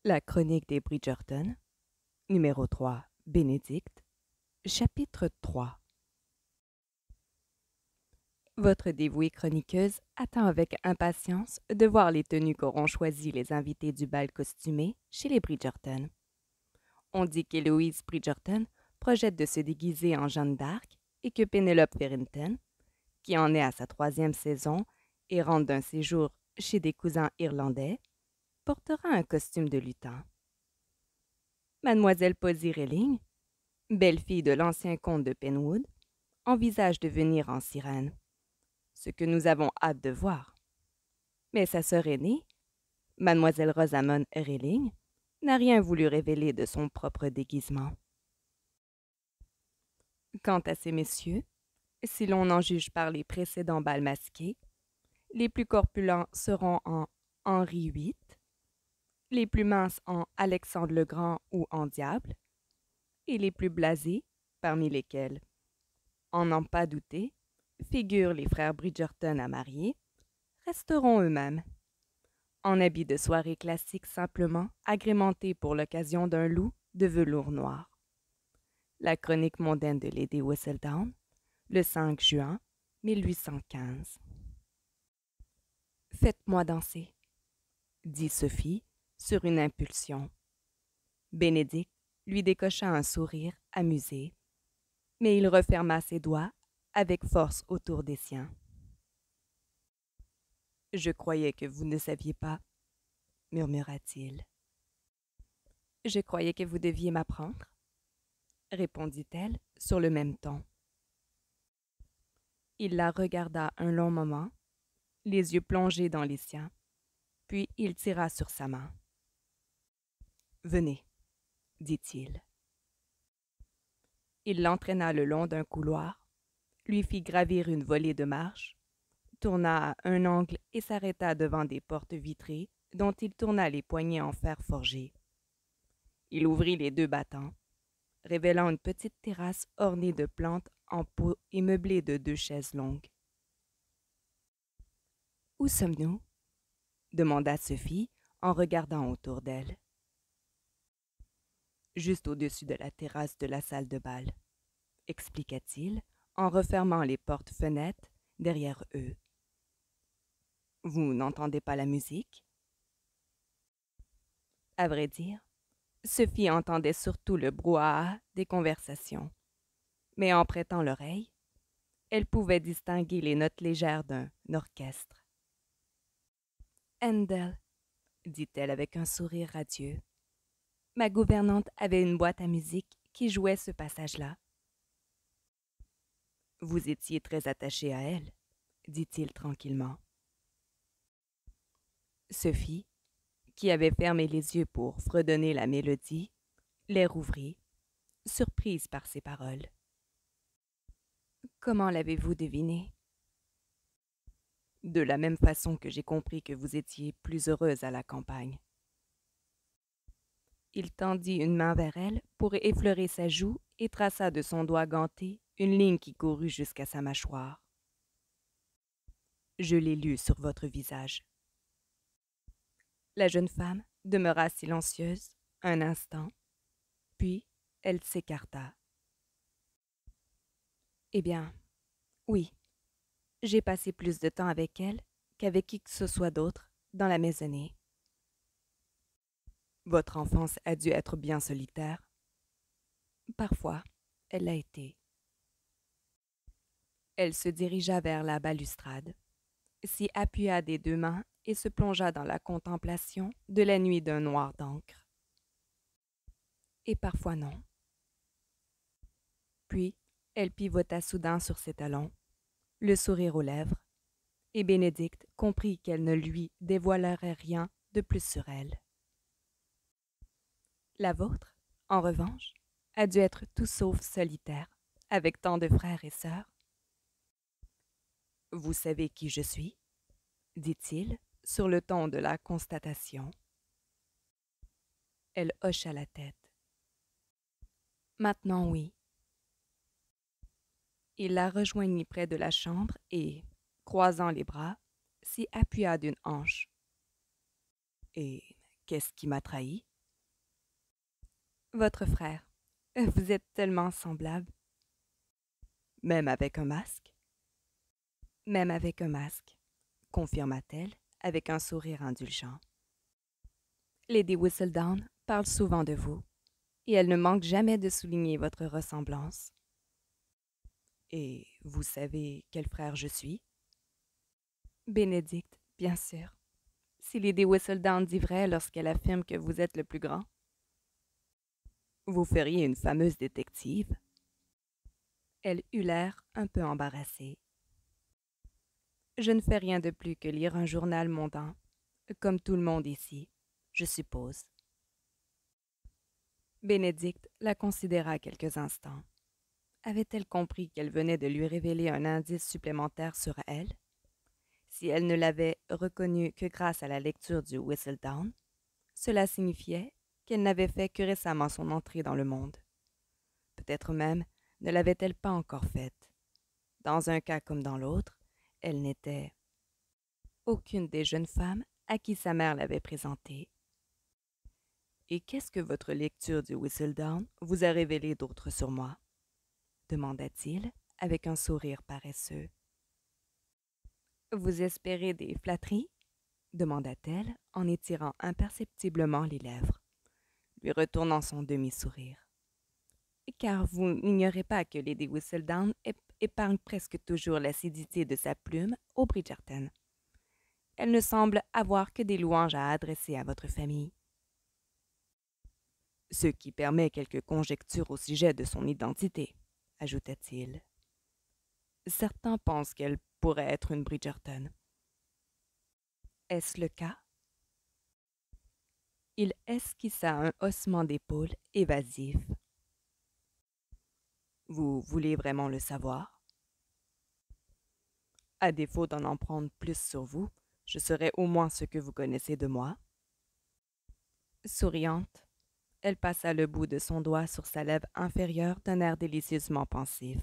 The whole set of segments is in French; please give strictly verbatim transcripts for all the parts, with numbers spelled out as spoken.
La chronique des Bridgerton, numéro trois, Bénédicte, chapitre trois. Votre dévouée chroniqueuse attend avec impatience de voir les tenues qu'auront choisies les invités du bal costumé chez les Bridgerton. On dit qu'Héloïse Bridgerton projette de se déguiser en Jeanne d'Arc et que Penelope Farrington, qui en est à sa troisième saison et rentre d'un séjour chez des cousins irlandais, portera un costume de lutin. Mademoiselle Posy Relling, belle-fille de l'ancien comte de Penwood, envisage de venir en sirène, ce que nous avons hâte de voir. Mais sa sœur aînée, Mademoiselle Rosamond Relling, n'a rien voulu révéler de son propre déguisement. Quant à ces messieurs, si l'on en juge par les précédents bals masqués, les plus corpulents seront en Henri huit, les plus minces en Alexandre le Grand ou en Diable, et les plus blasés, parmi lesquels, en n'en pas douter, figurent les frères Bridgerton à marier, resteront eux-mêmes, en habits de soirée classique simplement agrémentés pour l'occasion d'un loup de velours noir. La chronique mondaine de Lady Whistledown, le cinq juin mille huit cent quinze. Faites-moi danser, dit Sophie sur une impulsion. Bénédicte lui décocha un sourire amusé, mais il referma ses doigts avec force autour des siens. « Je croyais que vous ne saviez pas, » murmura-t-il. « Je croyais que vous deviez m'apprendre, » répondit-elle sur le même ton. Il la regarda un long moment, les yeux plongés dans les siens, puis il tira sur sa main. « Venez, » dit-il. Il l'entraîna le long d'un couloir, lui fit gravir une volée de marches, tourna à un angle et s'arrêta devant des portes vitrées dont il tourna les poignées en fer forgé. Il ouvrit les deux battants, révélant une petite terrasse ornée de plantes en pot et meublée de deux chaises longues. « Où sommes-nous » demanda Sophie en regardant autour d'elle. « Juste au-dessus de la terrasse de la salle de bal, » expliqua-t-il en refermant les portes-fenêtres derrière eux. « Vous n'entendez pas la musique » À vrai dire, Sophie entendait surtout le brouhaha des conversations, mais en prêtant l'oreille, elle pouvait distinguer les notes légères d'un orchestre. « Handel, » dit-elle avec un sourire radieux. « Ma gouvernante avait une boîte à musique qui jouait ce passage-là. » « Vous étiez très attaché à elle, » dit-il tranquillement. Sophie, qui avait fermé les yeux pour fredonner la mélodie, les rouvrit, surprise par ces paroles. « Comment l'avez-vous deviné ?»« De la même façon que j'ai compris que vous étiez plus heureuse à la campagne. » Il tendit une main vers elle pour effleurer sa joue et traça de son doigt ganté une ligne qui courut jusqu'à sa mâchoire. « Je l'ai lu sur votre visage. » La jeune femme demeura silencieuse un instant, puis elle s'écarta. « Eh bien, oui, j'ai passé plus de temps avec elle qu'avec qui que ce soit d'autre dans la maisonnée. » « Votre enfance a dû être bien solitaire. » »« Parfois, elle l'a été. » Elle se dirigea vers la balustrade, s'y appuya des deux mains et se plongea dans la contemplation de la nuit d'un noir d'encre. Et parfois non. Puis, elle pivota soudain sur ses talons, le sourire aux lèvres, et Bénédicte comprit qu'elle ne lui dévoilerait rien de plus sur elle. La vôtre, en revanche, a dû être tout sauf solitaire, avec tant de frères et sœurs. « Vous savez qui je suis ?» dit-il, sur le ton de la constatation. Elle hocha la tête. « Maintenant, oui. » Il la rejoignit près de la chambre et, croisant les bras, s'y appuya d'une hanche. « Et qu'est-ce qui m'a trahi ?» Votre frère. Vous êtes tellement semblables. Même avec un masque? Même avec un masque, confirma-t-elle avec un sourire indulgent. Lady Whistledown parle souvent de vous, et elle ne manque jamais de souligner votre ressemblance. Et vous savez quel frère je suis? Bénédicte, bien sûr. Si Lady Whistledown dit vrai lorsqu'elle affirme que vous êtes le plus grand. Vous feriez une fameuse détective? Elle eut l'air un peu embarrassée. Je ne fais rien de plus que lire un journal mondain, comme tout le monde ici, je suppose. Bénédicte la considéra quelques instants. Avait-elle compris qu'elle venait de lui révéler un indice supplémentaire sur elle? Si elle ne l'avait reconnu que grâce à la lecture du Whistledown, cela signifiait qu'elle n'avait fait que récemment son entrée dans le monde. Peut-être même ne l'avait-elle pas encore faite. Dans un cas comme dans l'autre, elle n'était aucune des jeunes femmes à qui sa mère l'avait présentée. Et qu'est-ce que votre lecture du Whistledown vous a révélé d'autre sur moi? Demanda-t-il avec un sourire paresseux. Vous espérez des flatteries? Demanda-t-elle en étirant imperceptiblement les lèvres, lui retournant son demi-sourire. Car vous n'ignorez pas que Lady Whistledown épargne presque toujours l'acidité de sa plume au Bridgerton. Elle ne semble avoir que des louanges à adresser à votre famille. Ce qui permet quelques conjectures au sujet de son identité, ajouta-t-il. Certains pensent qu'elle pourrait être une Bridgerton. Est-ce le cas? Il esquissa un haussement d'épaules évasif. Vous voulez vraiment le savoir? À défaut d'en en prendre plus sur vous, je saurais au moins ce que vous connaissez de moi. Souriante, elle passa le bout de son doigt sur sa lèvre inférieure d'un air délicieusement pensif.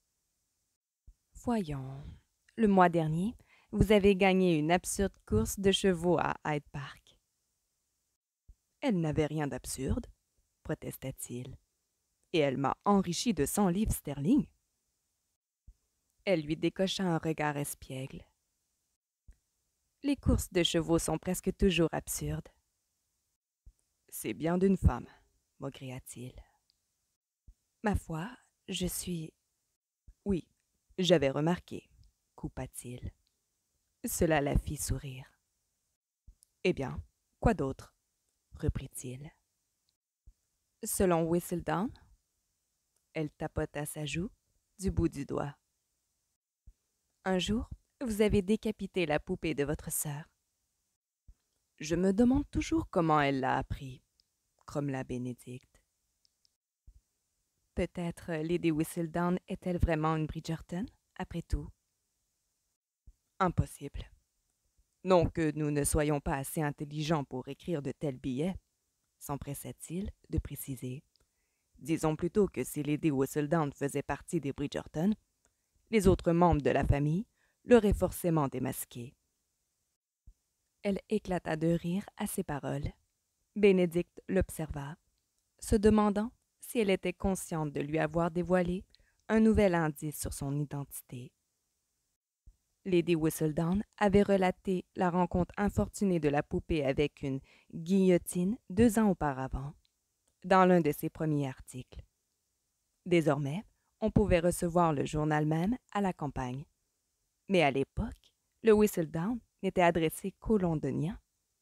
Voyons, le mois dernier, vous avez gagné une absurde course de chevaux à Hyde Park. Elle n'avait rien d'absurde, protesta-t-il. Et elle m'a enrichi de cent livres sterling. Elle lui décocha un regard espiègle. Les courses de chevaux sont presque toujours absurdes. C'est bien d'une femme, maugréa-t-il. Ma foi, je suis... Oui, j'avais remarqué, coupa-t-il. Cela la fit sourire. Eh bien, quoi d'autre? Reprit-il. Selon Whistledown, elle tapota sa joue du bout du doigt. Un jour, vous avez décapité la poupée de votre sœur. Je me demande toujours comment elle l'a appris, grommela Bénédicte. Peut-être Lady Whistledown est-elle vraiment une Bridgerton, après tout? Impossible. Non que nous ne soyons pas assez intelligents pour écrire de tels billets, s'empressa-t-il de préciser. Disons plutôt que si Lady Whistledown faisait partie des Bridgerton, les autres membres de la famille l'auraient forcément démasquée. Elle éclata de rire à ces paroles. Bénédicte l'observa, se demandant si elle était consciente de lui avoir dévoilé un nouvel indice sur son identité. Lady Whistledown avait relaté la rencontre infortunée de la poupée avec une guillotine deux ans auparavant, dans l'un de ses premiers articles. Désormais, on pouvait recevoir le journal même à la campagne. Mais à l'époque, le Whistledown n'était adressé qu'aux Londoniens.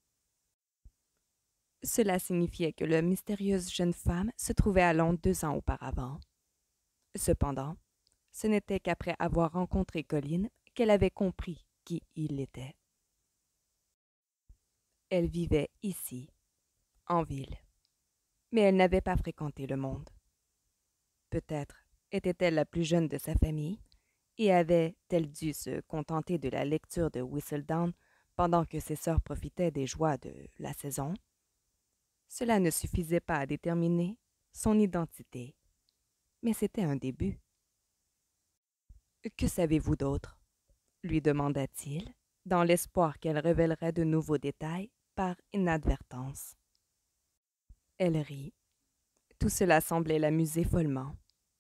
Cela signifiait que la mystérieuse jeune femme se trouvait à Londres deux ans auparavant. Cependant, ce n'était qu'après avoir rencontré Colin qu'elle avait compris qui il était. Elle vivait ici, en ville, mais elle n'avait pas fréquenté le monde. Peut-être était-elle la plus jeune de sa famille et avait-elle dû se contenter de la lecture de Whistledown pendant que ses sœurs profitaient des joies de la saison? Cela ne suffisait pas à déterminer son identité, mais c'était un début. « Que savez-vous d'autre? » lui demanda-t-il, dans l'espoir qu'elle révélerait de nouveaux détails par inadvertance. Elle rit. « Tout cela semblait l'amuser follement.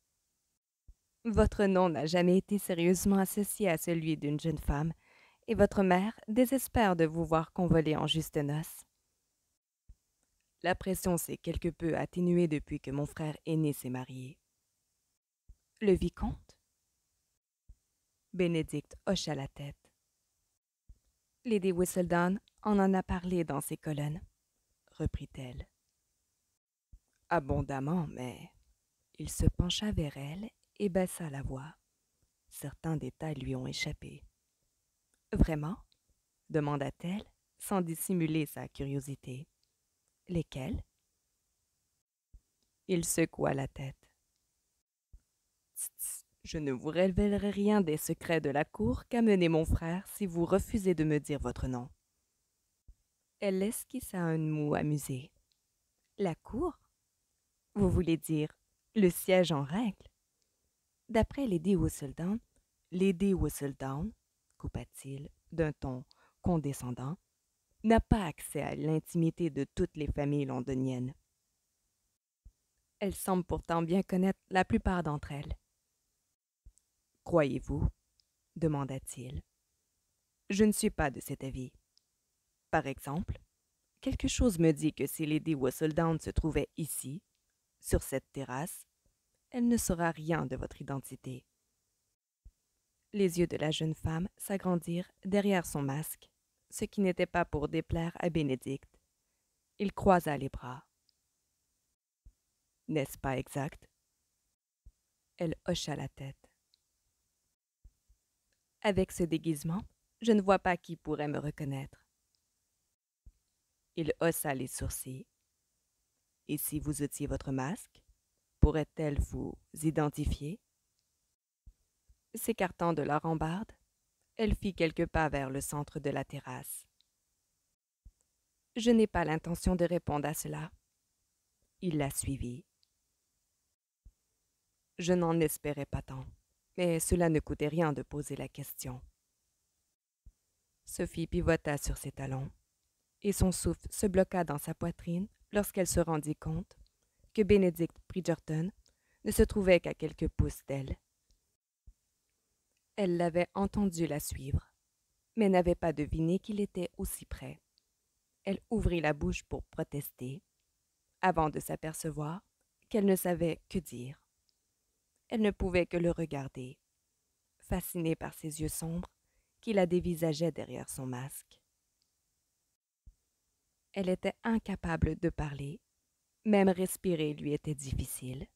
Votre nom n'a jamais été sérieusement associé à celui d'une jeune femme, et votre mère désespère de vous voir convoler en juste noces. La pression s'est quelque peu atténuée depuis que mon frère aîné s'est marié. Le vicomte? Bénédicte hocha la tête. Lady Whistledown en en a parlé dans ses colonnes, reprit-elle. Abondamment, mais il se pencha vers elle et baissa la voix. Certains détails lui ont échappé. Vraiment? Demanda-t-elle, sans dissimuler sa curiosité. Lesquels? Il secoua la tête. Tss, tss, je ne vous révélerai rien des secrets de la cour qu'a mené mon frère si vous refusez de me dire votre nom. Elle esquissa un mot amusé. La cour? Vous voulez dire le siège en règle? D'après Lady Whistledown, Lady Whistledown, coupa-t-il d'un ton condescendant, n'a pas accès à l'intimité de toutes les familles londoniennes. Elle semble pourtant bien connaître la plupart d'entre elles. Croyez-vous? Demanda-t-il. Je ne suis pas de cet avis. Par exemple, quelque chose me dit que si Lady Whistledown se trouvait ici, sur cette terrasse, elle ne saura rien de votre identité. Les yeux de la jeune femme s'agrandirent derrière son masque, ce qui n'était pas pour déplaire à Bénédicte. Il croisa les bras. N'est-ce pas exact? Elle hocha la tête. Avec ce déguisement, je ne vois pas qui pourrait me reconnaître. Il haussa les sourcils. Et si vous ôtiez votre masque, pourrait-elle vous identifier? S'écartant de la rambarde, elle fit quelques pas vers le centre de la terrasse. Je n'ai pas l'intention de répondre à cela. Il la suivit. Je n'en espérais pas tant, mais cela ne coûtait rien de poser la question. Sophie pivota sur ses talons, et son souffle se bloqua dans sa poitrine lorsqu'elle se rendit compte que Bénédicte Bridgerton ne se trouvait qu'à quelques pouces d'elle. Elle l'avait entendu la suivre, mais n'avait pas deviné qu'il était aussi près. Elle ouvrit la bouche pour protester, avant de s'apercevoir qu'elle ne savait que dire. Elle ne pouvait que le regarder, fascinée par ses yeux sombres qui la dévisageaient derrière son masque. Elle était incapable de parler, même respirer lui était difficile.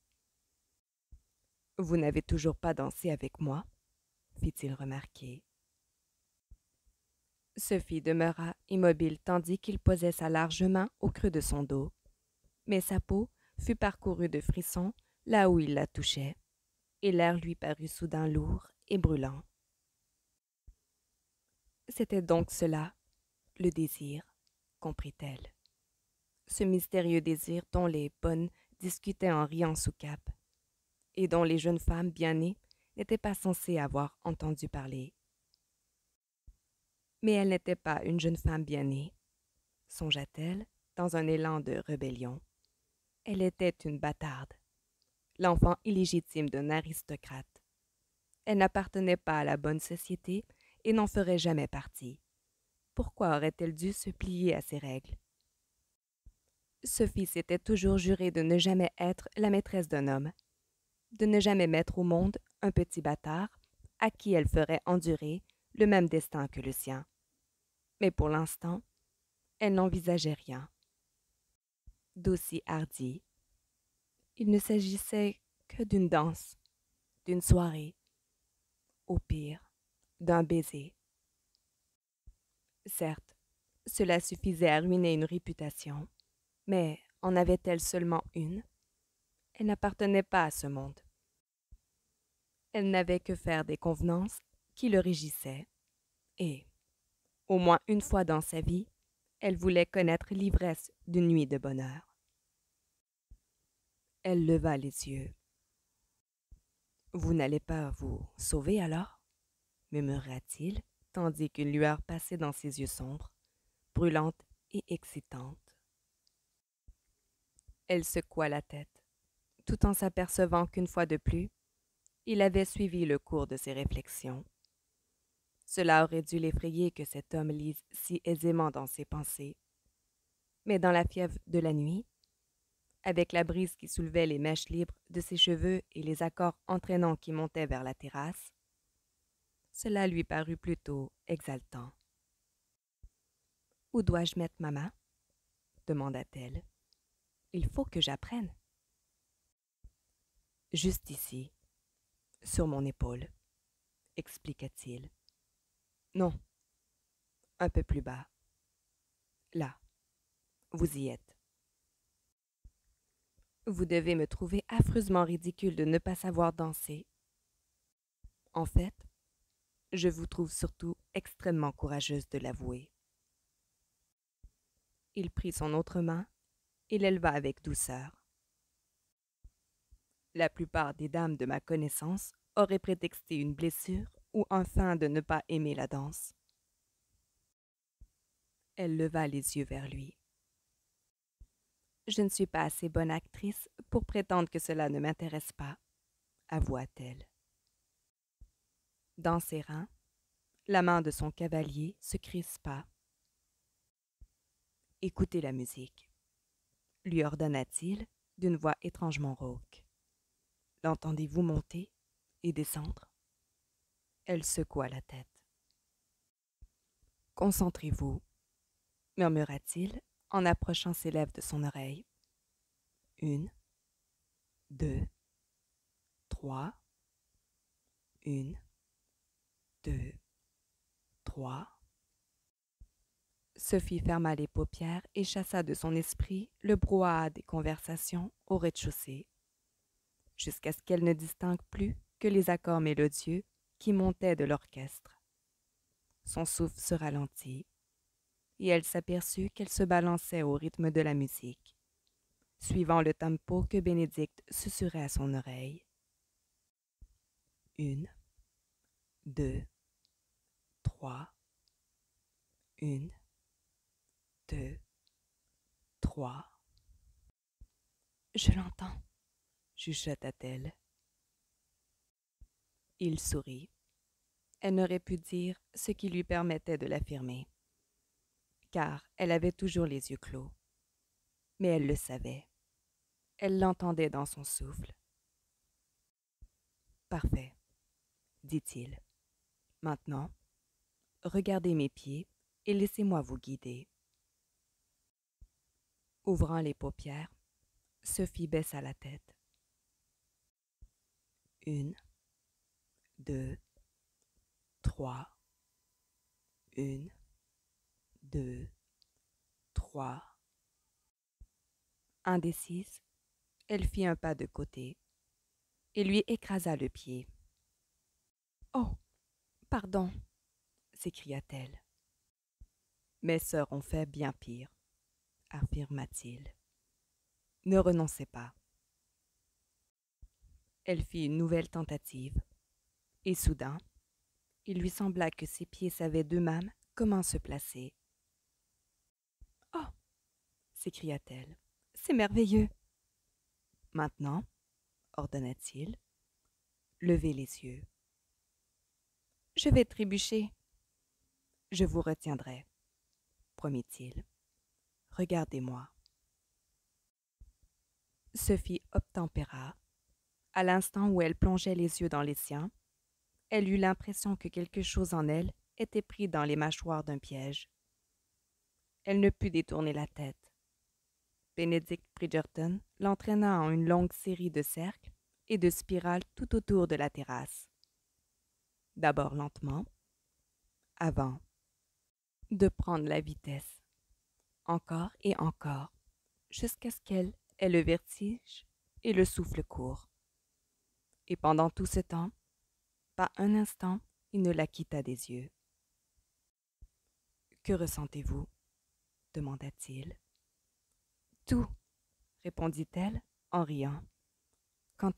« Vous n'avez toujours pas dansé avec moi ?» fit-il remarquer. Sophie demeura immobile tandis qu'il posait sa large main au creux de son dos, mais sa peau fut parcourue de frissons là où il la touchait, et l'air lui parut soudain lourd et brûlant. C'était donc cela, le désir, comprit-elle. Ce mystérieux désir dont les bonnes discutaient en riant sous cape, et dont les jeunes femmes bien nées n'étaient pas censées avoir entendu parler. Mais elle n'était pas une jeune femme bien née, songea-t-elle, dans un élan de rébellion. Elle était une bâtarde, l'enfant illégitime d'un aristocrate. Elle n'appartenait pas à la bonne société et n'en ferait jamais partie. Pourquoi aurait-elle dû se plier à ces règles? Sophie s'était toujours juré de ne jamais être la maîtresse d'un homme, de ne jamais mettre au monde un petit bâtard à qui elle ferait endurer le même destin que le sien. Mais pour l'instant, elle n'envisageait rien. D'aussi hardi, il ne s'agissait que d'une danse, d'une soirée, au pire, d'un baiser. Certes, cela suffisait à ruiner une réputation, mais en avait-elle seulement une? Elle n'appartenait pas à ce monde. Elle n'avait que faire des convenances qui le régissaient, et, au moins une fois dans sa vie, elle voulait connaître l'ivresse d'une nuit de bonheur. Elle leva les yeux. « Vous n'allez pas vous sauver alors ?» murmura-t-il, tandis qu'une lueur passait dans ses yeux sombres, brûlante et excitante. Elle secoua la tête. tout en s'apercevant qu'une fois de plus, il avait suivi le cours de ses réflexions. Cela aurait dû l'effrayer que cet homme lise si aisément dans ses pensées. Mais dans la fièvre de la nuit, avec la brise qui soulevait les mèches libres de ses cheveux et les accords entraînants qui montaient vers la terrasse, cela lui parut plutôt exaltant. « Où dois-je mettre ma main ?» demanda-t-elle. « Il faut que j'apprenne. »« Juste ici, sur mon épaule, » expliqua-t-il. « Non, un peu plus bas. Là, vous y êtes. » Vous devez me trouver affreusement ridicule de ne pas savoir danser. En fait, je vous trouve surtout extrêmement courageuse de l'avouer. Il prit son autre main et l'éleva avec douceur. La plupart des dames de ma connaissance auraient prétexté une blessure ou enfin de ne pas aimer la danse. Elle leva les yeux vers lui. Je ne suis pas assez bonne actrice pour prétendre que cela ne m'intéresse pas, avoua-t-elle. Dans ses reins, la main de son cavalier se crispa. « Écoutez la musique, » lui ordonna-t-il d'une voix étrangement rauque. « L'entendez-vous monter et descendre ?» Elle secoua la tête. « Concentrez-vous, » murmura-t-il en approchant ses lèvres de son oreille. « Une, deux, trois, une, deux, trois. » Sophie ferma les paupières et chassa de son esprit le brouhaha des conversations au rez-de-chaussée, jusqu'à ce qu'elle ne distingue plus que les accords mélodieux qui montaient de l'orchestre. Son souffle se ralentit, et elle s'aperçut qu'elle se balançait au rythme de la musique, suivant le tempo que Bénédicte susurrait à son oreille. Une, deux, trois, une, deux, trois. Je l'entends, chuchota-t-elle. Il sourit. Elle n'aurait pu dire ce qui lui permettait de l'affirmer, car elle avait toujours les yeux clos. Mais elle le savait. Elle l'entendait dans son souffle. « Parfait, » dit-il. « Maintenant, regardez mes pieds et laissez-moi vous guider. » Ouvrant les paupières, Sophie baissa la tête. Une, deux, trois. Une, deux, trois. Indécise, elle fit un pas de côté et lui écrasa le pied. « Oh, pardon !» s'écria-t-elle. « Mes sœurs ont fait bien pire, » affirma-t-il. « Ne renoncez pas. » Elle fit une nouvelle tentative, et soudain, il lui sembla que ses pieds savaient d'eux-mêmes comment se placer. « Oh !» s'écria-t-elle. « C'est merveilleux !» « Maintenant, » ordonna-t-il, « levez les yeux. »« Je vais trébucher. »« Je vous retiendrai, » promit-il. « Regardez-moi. » Sophie obtempéra. À l'instant où elle plongeait les yeux dans les siens, elle eut l'impression que quelque chose en elle était pris dans les mâchoires d'un piège. Elle ne put détourner la tête. Benedict Bridgerton l'entraîna en une longue série de cercles et de spirales tout autour de la terrasse. D'abord lentement, avant de prendre la vitesse, encore et encore, jusqu'à ce qu'elle ait le vertige et le souffle court. Et pendant tout ce temps, pas un instant, il ne la quitta des yeux. « Que ressentez-vous » demanda-t-il. « Tout, » répondit-elle en riant. « Qu'entendez-vous » ?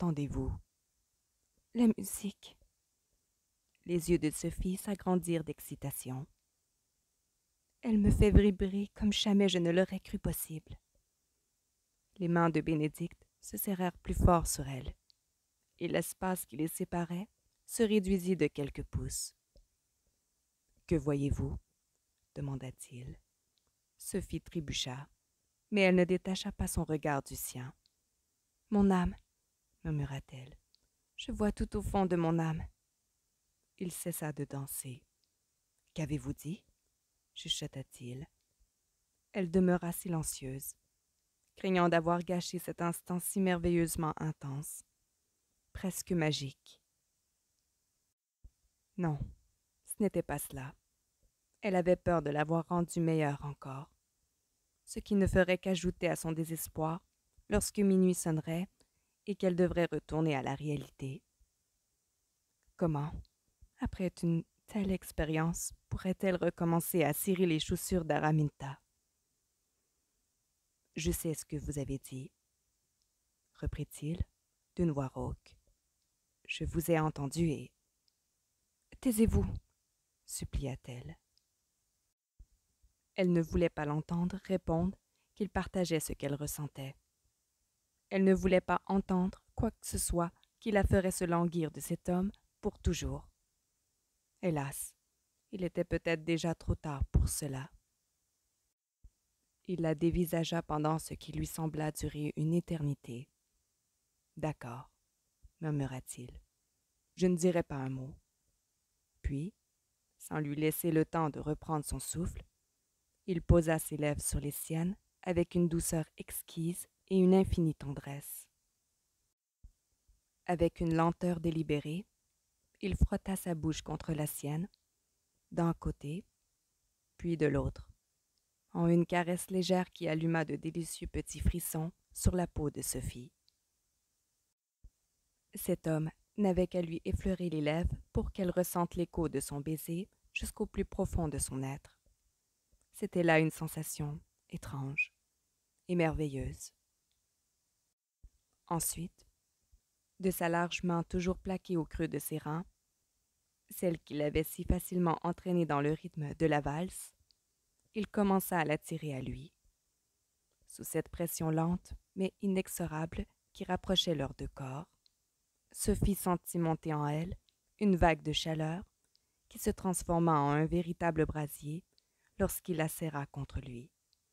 « La musique. » Les yeux de Sophie s'agrandirent d'excitation. « Elle me fait vibrer comme jamais je ne l'aurais cru possible. » Les mains de Bénédicte se serrèrent plus fort sur elle, et l'espace qui les séparait se réduisit de quelques pouces. « Que voyez-vous » demanda-t-il. Sophie trébucha, mais elle ne détacha pas son regard du sien. « Mon âme, murmura-t-elle. Je vois tout au fond de mon âme. » Il cessa de danser. « Qu'avez-vous dit » chuchota-t-il. Elle demeura silencieuse, craignant d'avoir gâché cet instant si merveilleusement intense, presque magique. Non, ce n'était pas cela. Elle avait peur de l'avoir rendu meilleur encore, ce qui ne ferait qu'ajouter à son désespoir lorsque minuit sonnerait et qu'elle devrait retourner à la réalité. Comment, après une telle expérience, pourrait-elle recommencer à cirer les chaussures d'Araminta? « Je sais ce que vous avez dit, » reprit-il d'une voix rauque. « Je vous ai entendu et... »« Taisez-vous, » supplia-t-elle. Elle ne voulait pas l'entendre répondre qu'il partageait ce qu'elle ressentait. Elle ne voulait pas entendre quoi que ce soit qui la ferait se languir de cet homme pour toujours. Hélas, il était peut-être déjà trop tard pour cela. Il la dévisagea pendant ce qui lui sembla durer une éternité. « D'accord, » murmura-t-il. « Je ne dirai pas un mot. » Puis, sans lui laisser le temps de reprendre son souffle, il posa ses lèvres sur les siennes avec une douceur exquise et une infinie tendresse. Avec une lenteur délibérée, il frotta sa bouche contre la sienne, d'un côté, puis de l'autre, en une caresse légère qui alluma de délicieux petits frissons sur la peau de Sophie. Cet homme n'avait qu'à lui effleurer les lèvres pour qu'elle ressente l'écho de son baiser jusqu'au plus profond de son être. C'était là une sensation étrange et merveilleuse. Ensuite, de sa large main toujours plaquée au creux de ses reins, celle qui l'avait si facilement entraîné dans le rythme de la valse, il commença à l'attirer à lui. Sous cette pression lente mais inexorable qui rapprochait leurs deux corps, Sophie sentit monter en elle une vague de chaleur qui se transforma en un véritable brasier lorsqu'il la serra contre lui.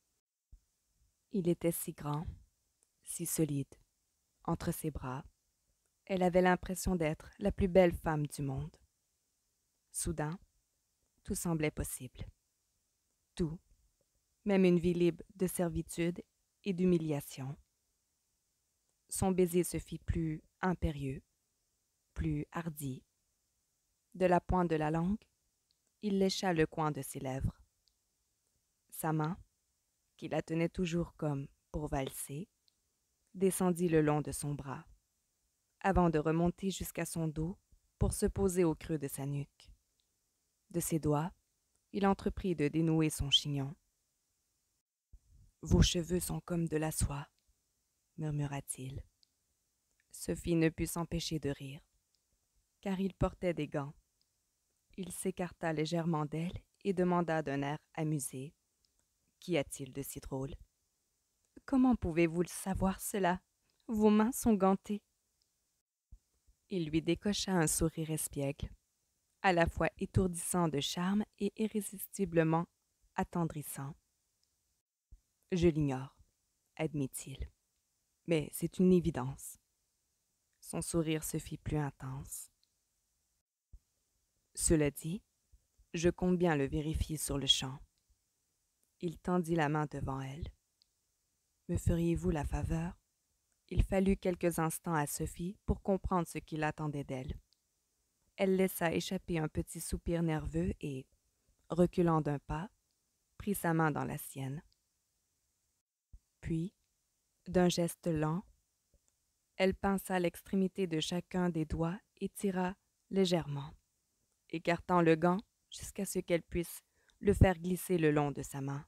Il était si grand, si solide. Entre ses bras, elle avait l'impression d'être la plus belle femme du monde. Soudain, tout semblait possible. Tout, même une vie libre de servitude et d'humiliation. Son baiser se fit plus impérieux, plus hardi. De la pointe de la langue, il lécha le coin de ses lèvres. Sa main, qui la tenait toujours comme pour valser, descendit le long de son bras, avant de remonter jusqu'à son dos pour se poser au creux de sa nuque. De ses doigts, il entreprit de dénouer son chignon. « Vos cheveux sont comme de la soie, » murmura-t-il. Sophie ne put s'empêcher de rire, car il portait des gants. Il s'écarta légèrement d'elle et demanda d'un air amusé. « Qu'y a-t-il de si drôle? »« Comment pouvez-vous le savoir cela? Vos mains sont gantées. » Il lui décocha un sourire espiègle, à la fois étourdissant de charme et irrésistiblement attendrissant. « Je l'ignore, » admit-il, « mais c'est une évidence. » Son sourire se fit plus intense. « Cela dit, je compte bien le vérifier sur le champ. » Il tendit la main devant elle. « Me feriez-vous la faveur? » Il fallut quelques instants à Sophie pour comprendre ce qu'il attendait d'elle. Elle laissa échapper un petit soupir nerveux et, reculant d'un pas, prit sa main dans la sienne. Puis, d'un geste lent, elle pinça l'extrémité de chacun des doigts et tira légèrement, écartant le gant jusqu'à ce qu'elle puisse le faire glisser le long de sa main.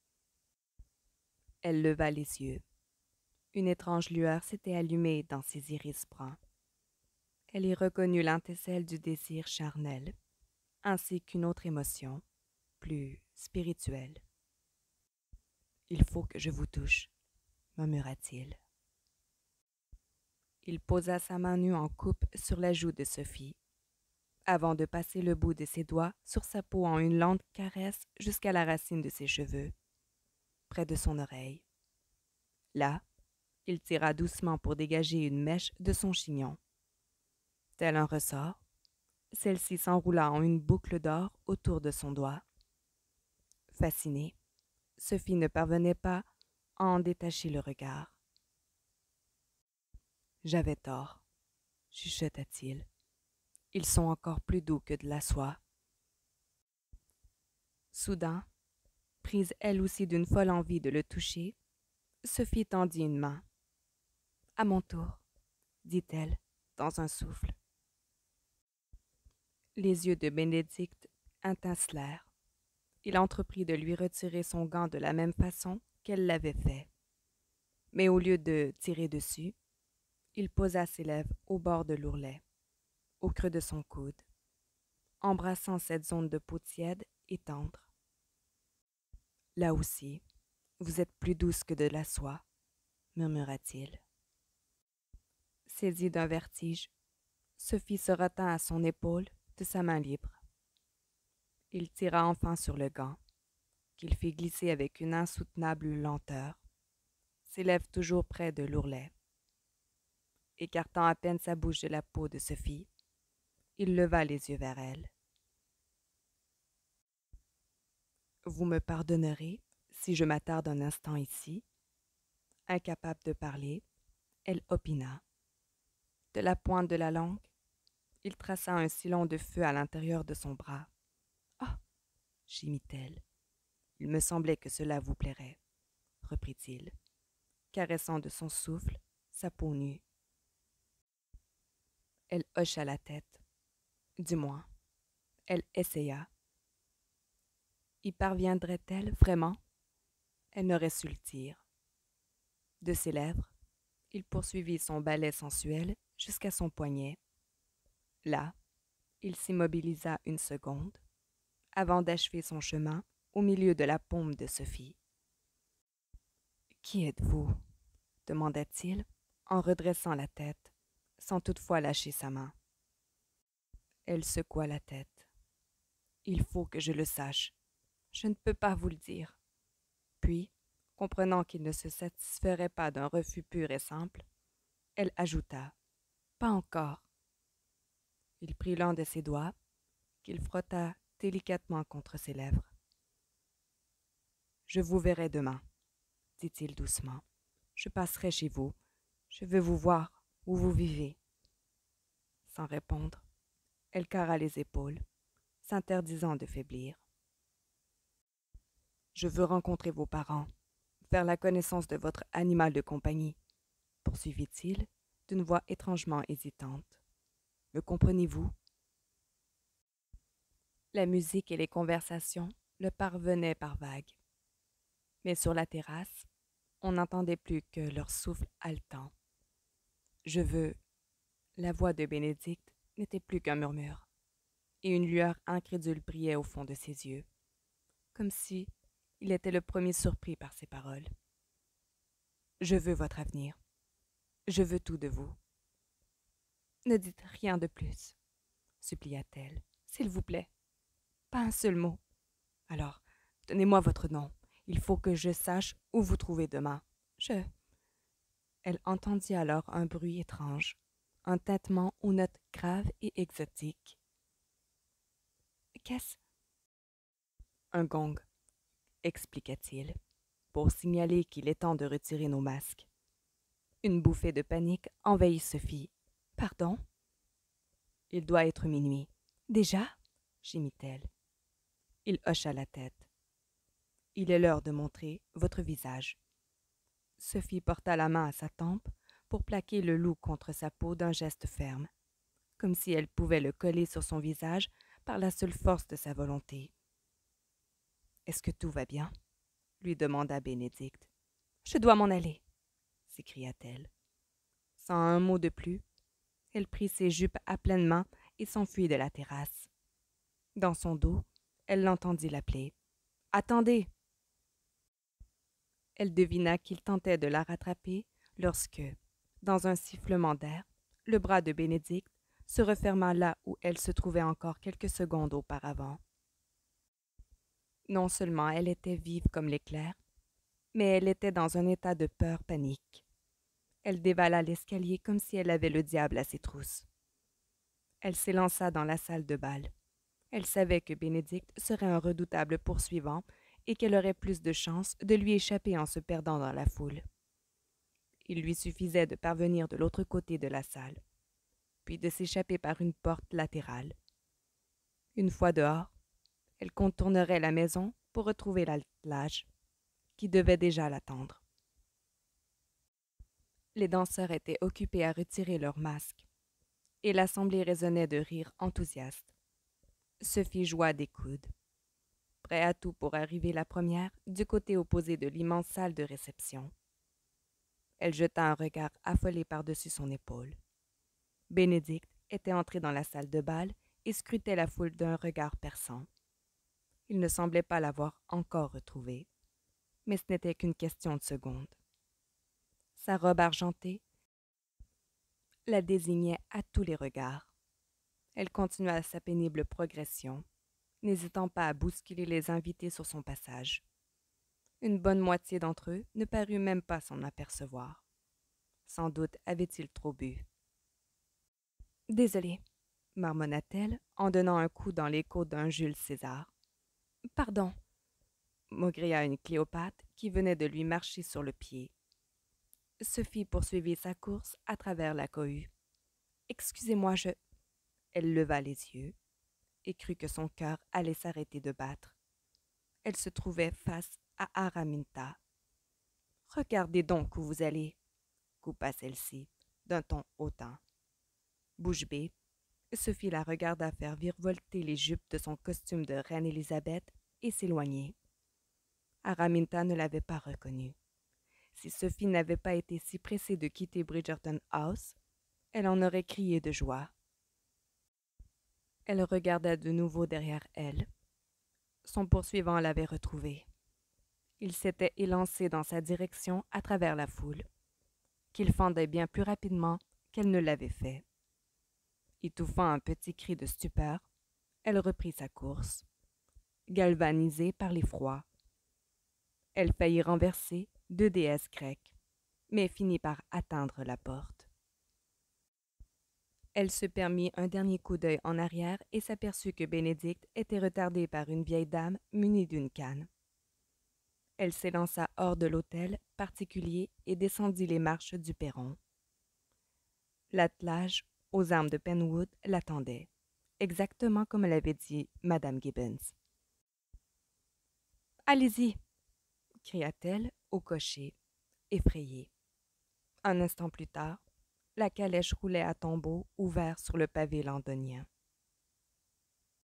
Elle leva les yeux. Une étrange lueur s'était allumée dans ses iris bruns. Elle y reconnut l'étincelle du désir charnel, ainsi qu'une autre émotion, plus spirituelle. « Il faut que je vous touche, » murmura-t-il. Il posa sa main nue en coupe sur la joue de Sophie, avant de passer le bout de ses doigts sur sa peau en une lente caresse jusqu'à la racine de ses cheveux, près de son oreille. Là, il tira doucement pour dégager une mèche de son chignon. Tel un ressort, celle-ci s'enroula en une boucle d'or autour de son doigt. Fascinée, Sophie ne parvenait pas à en détacher le regard. « J'avais tort, chuchota-t-il. Ils sont encore plus doux que de la soie. » Soudain, prise elle aussi d'une folle envie de le toucher, Sophie tendit une main. « À mon tour, » dit-elle, dans un souffle. Les yeux de Bénédicte étincelèrent. Il entreprit de lui retirer son gant de la même façon qu'elle l'avait fait. Mais au lieu de tirer dessus, il posa ses lèvres au bord de l'ourlet, au creux de son coude, embrassant cette zone de peau tiède et tendre. « Là aussi, vous êtes plus douce que de la soie, » murmura-t-il. Saisie d'un vertige, Sophie se retint à son épaule de sa main libre. Il tira enfin sur le gant, qu'il fit glisser avec une insoutenable lenteur, ses lèvres toujours près de l'ourlet. Écartant à peine sa bouche de la peau de Sophie, il leva les yeux vers elle. « Vous me pardonnerez si je m'attarde un instant ici ?» Incapable de parler, elle opina. De la pointe de la langue, il traça un sillon de feu à l'intérieur de son bras. « Ah !» gémit-elle. « Il me semblait que cela vous plairait, » reprit-il, caressant de son souffle sa peau nue. Elle hocha la tête. Du moins, elle essaya. Y parviendrait-elle vraiment? Elle n'aurait su le dire. De ses lèvres, il poursuivit son balai sensuel jusqu'à son poignet. Là, il s'immobilisa une seconde, avant d'achever son chemin au milieu de la paume de Sophie. « Qui êtes-vous » demanda-t-il en redressant la tête, sans toutefois lâcher sa main. Elle secoua la tête. « Il faut que je le sache. Je ne peux pas vous le dire. » Puis, comprenant qu'il ne se satisferait pas d'un refus pur et simple, elle ajouta « Pas encore. » Il prit l'un de ses doigts, qu'il frotta délicatement contre ses lèvres. « Je vous verrai demain, » dit-il doucement. « Je passerai chez vous. Je veux vous voir où vous vivez. » Sans répondre, elle carra les épaules, s'interdisant de faiblir. « Je veux rencontrer vos parents, faire la connaissance de votre animal de compagnie, » poursuivit-il d'une voix étrangement hésitante. « Me comprenez-vous? » La musique et les conversations le parvenaient par vagues. Mais sur la terrasse, on n'entendait plus que leur souffle haletant. « Je veux... » La voix de Bénédicte n'était plus qu'un murmure, et une lueur incrédule brillait au fond de ses yeux, comme si il était le premier surpris par ces paroles. « Je veux votre avenir. Je veux tout de vous. »« Ne dites rien de plus, » supplia-t-elle. « S'il vous plaît. Pas un seul mot. Alors, donnez-moi votre nom. Il faut que je sache où vous trouver demain. Je... » Elle entendit alors un bruit étrange, un tintement aux notes graves et exotiques. « Qu'est-ce? » « Un gong, » expliqua-t-il, pour signaler qu'il est temps de retirer nos masques. Une bouffée de panique envahit Sophie. « Pardon? » ?»« Il doit être minuit. »« Déjà? » gémit-elle. Il hocha la tête. « Il est l'heure de montrer votre visage. » Sophie porta la main à sa tempe pour plaquer le loup contre sa peau d'un geste ferme, comme si elle pouvait le coller sur son visage par la seule force de sa volonté. « Est-ce que tout va bien? » lui demanda Bénédicte. « Je dois m'en aller, » s'écria-t-elle. Sans un mot de plus, elle prit ses jupes à pleines mains et s'enfuit de la terrasse. Dans son dos, elle l'entendit l'appeler. « Attendez !» Elle devina qu'il tentait de la rattraper lorsque, Dans un sifflement d'air, le bras de Bénédicte se referma là où elle se trouvait encore quelques secondes auparavant. Non seulement elle était vive comme l'éclair, mais elle était dans un état de peur panique. Elle dévala l'escalier comme si elle avait le diable à ses trousses. Elle s'élança dans la salle de bal. Elle savait que Bénédicte serait un redoutable poursuivant et qu'elle aurait plus de chances de lui échapper en se perdant dans la foule. Il lui suffisait de parvenir de l'autre côté de la salle, puis de s'échapper par une porte latérale. Une fois dehors, elle contournerait la maison pour retrouver l'attelage, qui devait déjà l'attendre. Les danseurs étaient occupés à retirer leurs masques, et l'assemblée résonnait de rires enthousiastes. Sophie joua des coudes, prêt à tout pour arriver la première du côté opposé de l'immense salle de réception. Elle jeta un regard affolé par-dessus son épaule. Bénédicte était entré dans la salle de bal et scrutait la foule d'un regard perçant. Il ne semblait pas l'avoir encore retrouvée, mais ce n'était qu'une question de secondes. Sa robe argentée la désignait à tous les regards. Elle continua sa pénible progression, n'hésitant pas à bousculer les invités sur son passage. Une bonne moitié d'entre eux ne parut même pas s'en apercevoir. Sans doute avait-il trop bu. « Désolée, » marmonna-t-elle en donnant un coup dans les côtes d'un Jules César. « Pardon, » maugréa une Cléopâtre qui venait de lui marcher sur le pied. Sophie poursuivit sa course à travers la cohue. « Excusez-moi, je... » Elle leva les yeux et crut que son cœur allait s'arrêter de battre. Elle se trouvait face à Araminta. « Regardez donc où vous allez, » coupa celle-ci, d'un ton hautain. Bouche bée, Sophie la regarda faire virevolter les jupes de son costume de reine Élisabeth et s'éloigner. Araminta ne l'avait pas reconnue. Si Sophie n'avait pas été si pressée de quitter Bridgerton House, elle en aurait crié de joie. Elle regarda de nouveau derrière elle. Son poursuivant l'avait retrouvée. Il s'était élancé dans sa direction à travers la foule, qu'il fendait bien plus rapidement qu'elle ne l'avait fait. Étouffant un petit cri de stupeur, elle reprit sa course, galvanisée par l'effroi. Elle faillit renverser deux déesses grecques, mais finit par atteindre la porte. Elle se permit un dernier coup d'œil en arrière et s'aperçut que Bénédicte était retardée par une vieille dame munie d'une canne. Elle s'élança hors de l'hôtel particulier et descendit les marches du perron. L'attelage aux armes de Penwood l'attendait, exactement comme l'avait dit Madame Gibbons. « Allez-y !» cria-t-elle au cocher, effrayée. Un instant plus tard, la calèche roulait à tombeau ouvert sur le pavé londonien.